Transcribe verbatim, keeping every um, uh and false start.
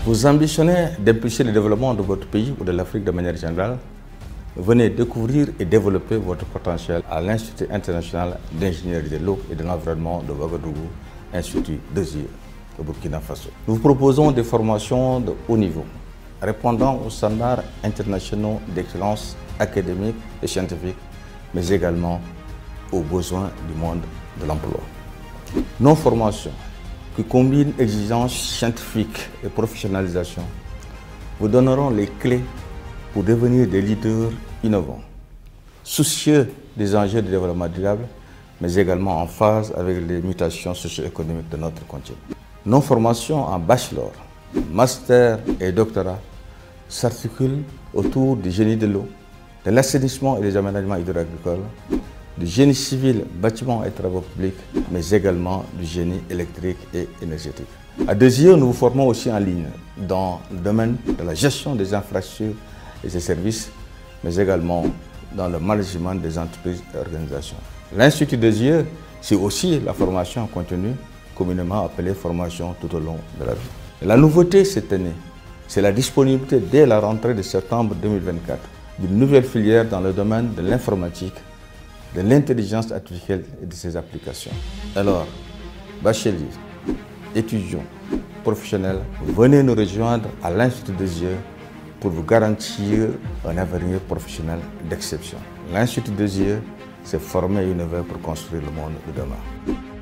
Vous ambitionnez d'impulser le développement de votre pays ou de l'Afrique de manière générale. Venez découvrir et développer votre potentiel à l'Institut international d'ingénierie de l'eau et de l'environnement de Ouagadougou, Institut Désir, au Burkina Faso. Nous vous proposons des formations de haut niveau, répondant aux standards internationaux d'excellence académique et scientifique, mais également aux besoins du monde de l'emploi. Nos formations, qui combinent exigences scientifiques et professionnalisation, vous donneront les clés pour devenir des leaders innovants, soucieux des enjeux de développement durable, mais également en phase avec les mutations socio-économiques de notre continent. Nos formations en bachelor, master et doctorat s'articulent autour du génie de l'eau, de l'assainissement et des aménagements hydro-agricoles, du génie civil, bâtiments et travaux publics, mais également du génie électrique et énergétique. À Désir, nous vous formons aussi en ligne dans le domaine de la gestion des infrastructures et des services, mais également dans le management des entreprises et organisations. L'Institut Désir, c'est aussi la formation continue, communément appelée formation tout au long de la vie. La nouveauté cette année, c'est la disponibilité dès la rentrée de septembre deux mille vingt-quatre d'une nouvelle filière dans le domaine de l'informatique, de l'intelligence artificielle et de ses applications. Alors, bacheliers, étudiants, professionnels, venez nous rejoindre à l'Institut Désir pour vous garantir un avenir professionnel d'exception. L'Institut Désir, c'est former et innover pour construire le monde de demain.